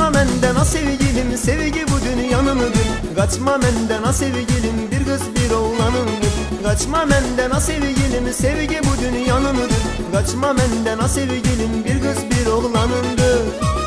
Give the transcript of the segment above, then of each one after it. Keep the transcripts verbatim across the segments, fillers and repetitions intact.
Kaçma menden ha sevgilim, sevgi bu dünyanındır. Kaçma menden ha sevgilim, bir kız bir oğlanındır. Kaçma menden ha sevgilim, sevgi bu dünyanındır. Kaçma menden ha sevgilim, bir kız bir oğlanındır.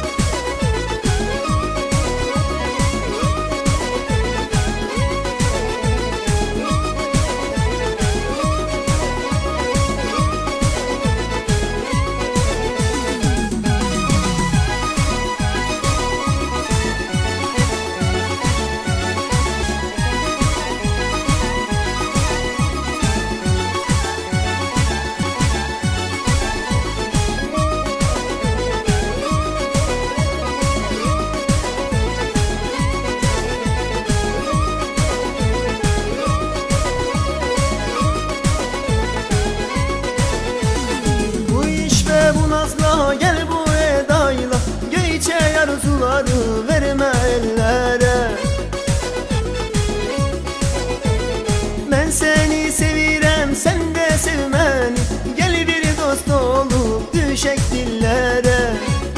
Bu nazla gel bu edayla, geçe arzuları verme ellere. Ben seni sevirem, sen de sevmeni, gel bir dost olup düşek dillere.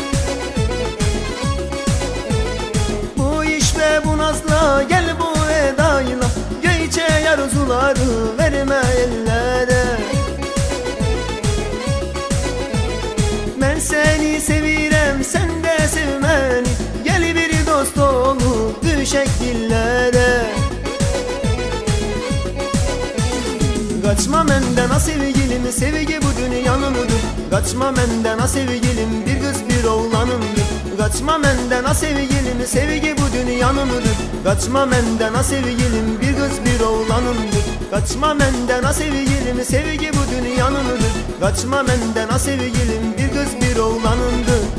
Bu iş ve bu nazla gel bu edayla, geçe arzuları verme ellere. Ben seni sevirem, sen de sevmeni, gel bir dost olup düşek dillere. Kaçma menden ha sevgilim, sevgi bu dünyanındır. Kaçma menden ha sevgilim, bir kız bir oğlanındır. Kaçma menden ha sevgilim, sevgi bu dünyanındır. Kaçma menden ha sevgilim, bir kız bir oğlanındır. Kaçma menden ha sevgilim, sevgi bu dünyanındır. Kaçma menden ha sevgilim, bir kız bir oğlanındır.